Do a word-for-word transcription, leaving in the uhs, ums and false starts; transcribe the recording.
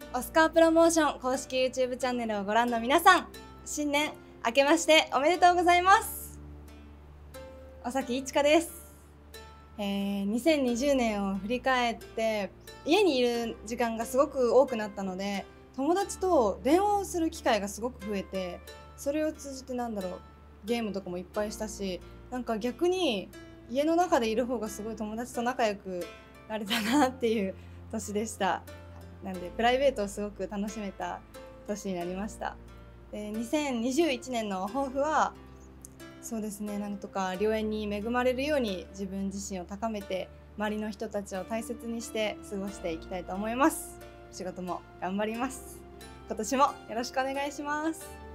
オスカープロモーション公式 YouTube チャンネルをご覧の皆さん、新年明けましておめでとうございます。尾崎いちかです。えー、にせんにじゅうねんを振り返って家にいる時間がすごく多くなったので、友達と電話をする機会がすごく増えて、それを通じてなんだろうゲームとかもいっぱいしたし、なんか逆に家の中でいる方がすごい友達と仲良くなれたなっていう年でした。なんでプライベートをすごく楽しめた年になりました。でにせんにじゅういちねんの抱負はそうですね、なんとか良縁に恵まれるように自分自身を高めて、周りの人たちを大切にして過ごしていきたいと思います。仕事も頑張ります。今年もよろしくお願いします。